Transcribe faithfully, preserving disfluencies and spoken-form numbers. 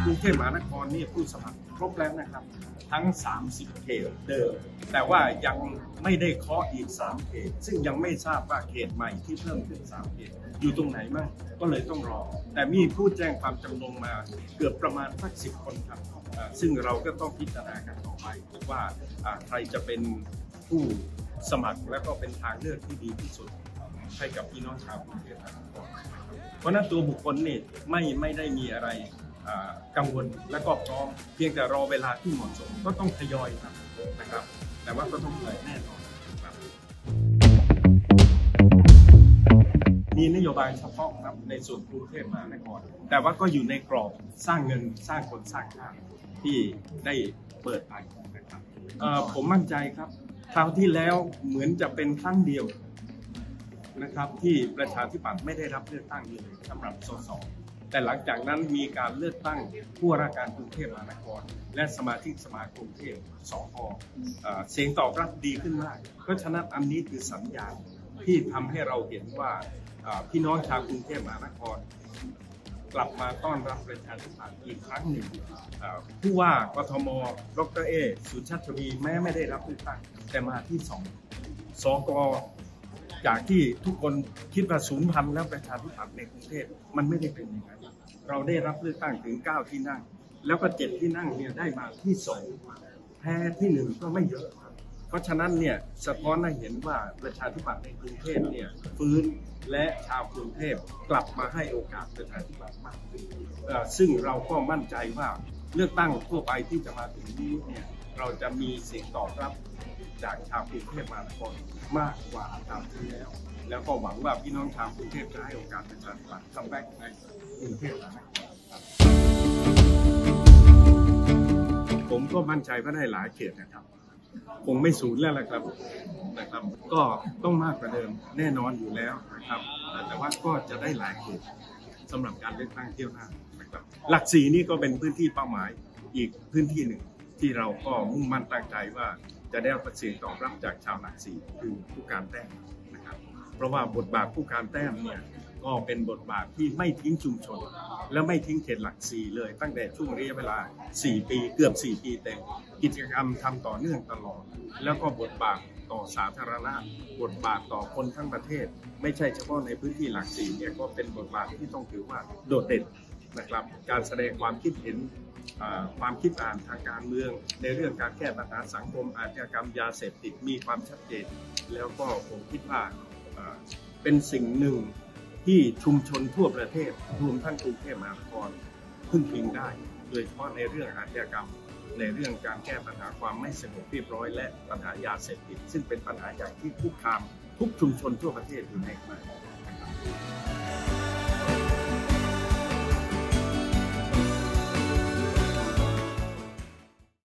รุงเทพมหานครนี่ผู้สมัครครบแล้วนะครับทั้งสามสิบเขตเดิมแต่ว่ายังไม่ได้เคาะอีกสามเขตซึ่งยังไม่ทราบว่าเขตใหม่ที่เพิ่มขึ้นสามเขตอยู่ตรงไหนบ้างก็เลยต้องรอแต่มีผู้แจ้งความจำนงมาเกือบประมาณสักสิบคนครับซึ่งเราก็ต้องพิจารณากันต่อไปว่าใครจะเป็นผู้สมัครและก็เป็นทางเลือกที่ดีที่สุดให้กับพี่น้องชาวกรุงเทพมหานครเพราะนั้นตัวบุคคลนี่ไม่ไม่ได้มีอะไรกังวลและก็พร้อมเพียงแต่รอเวลาที่เหมาะสมก็ต้องทยอยครับนะครับแต่ว่าก็ต้องเลยแน่นอนครับมีนโยบายเฉพาะครับในส่วนกรุงเทพมหานครแต่ว่าก็อยู่ในกรอบสร้างเงินสร้างคนสร้างชาติที่ได้เปิดไปนะครับผมมั่นใจครับคราวที่แล้วเหมือนจะเป็นครั้งเดียวนะครับที่ประชาธิปัตย์ไม่ได้รับเลือกตั้งเลยสำหรับสสแต่หลังจากนั้นมีการเลือกตั้งผู้ว่าราชการกรุงเทพมหานครและสมาชิกสภากรุงเทพสภเสียงตอบรับดีขึ้นมากเพราะฉะนั้นอันนี้คือสัญญาณที่ทำให้เราเห็นว่าพี่น้องชาวกรุงเทพมหานครกลับมาต้อนรับประชาธิปัตย์อีกครั้งหนึ่งผู้ว่ากทมดรเอสุชาติชวีแม้ไม่ได้รับเลือกตั้งแต่มาที่สองสกจากที่ทุกคนคิดว่าศูนย์พันแล้วประชาธิปัตย์ในกรุงเทพมันไม่ได้เป็นอย่างนั้นเราได้รับเลือกตั้งถึงเก้าที่นั่งแล้วก็เจ็ดที่นั่งเนี่ยได้มาที่สองแพ้ที่หนึ่งก็ไม่เยอะเพราะฉะนั้นเนี่ยสะท้อนให้เห็นว่าประชาธิปัตย์ในกรุงเทพเนี่ยฟื้นและชาวกรุงเทพกลับมาให้โอกาสประชาธิปัตย์มากขึ้นซึ่งเราก็มั่นใจว่าเลือกตั้งทั่วไปที่จะมาถึงนี้เนี่ยเราจะมีเสียงตอบรับจากชาวกรุงเทพมหานครมากกว่าคราวที่แล้วแล้วก็หวังว่าพี่น้องชาวกรุงเทพจะให้โอกาสประชาธิปัตย์คัมแบ็กในกรุงเทพมหานครผมก็มั่นใจว่าได้หลายเขตนะครับคงไม่สูญแล้วละครับนะครับก็ต้องมากกว่าเดิมแน่นอนอยู่แล้วนะครับแต่ว่าก็จะได้หลายเขตสำหรับการเลือกตั้งเที่ยวหน้านะครับหลักสี่นี่ก็เป็นพื้นที่เป้าหมายอีกพื้นที่หนึ่งที่เราก็มุ่งมั่นตั้งใจว่าจะได้รับเสียงตอบรับจากชาวหลักสี่คือผู้การแต้มนะครับเพราะว่าบทบาทผู้การแต้มเนี่ยก็เป็นบทบาทที่ไม่ทิ้งชุมชนและไม่ทิ้งเขตหลักสี่เลยตั้งแต่ช่วงระยะเวลาสี่ปีเกือบสี่ปีเต็มกิจกรรมทำต่อเนื่องตลอดแล้วก็บทบาทต่อสาธารณะบทบาทต่อคนทั้งประเทศไม่ใช่เฉพาะในพื้นที่หลักสี่เนี่ยก็เป็นบทบาทที่ต้องถือว่าโดดเด่นนะครับการแสดงความคิดเห็นความคิดอ่านทางการเมืองในเรื่องการแก้ปัญหาสังคมอาชญากรรมยาเสพติดมีความชัดเจนแล้วก็ผมคิดว่าเป็นสิ่งหนึ่งที่ชุมชนทั่วประเทศรวมทั้งกรุงเทพมหานครพึ่งพิงได้โดยเฉพาะในเรื่องอาชญากรรมในเรื่องการแก้ปัญหาความไม่สงบเรียบร้อยและปัญหายาเสพติดซึ่งเป็นปัญหาใหญ่ที่คุกคามทุกชุมชนทั่วประเทศอยู่ในขณะนี้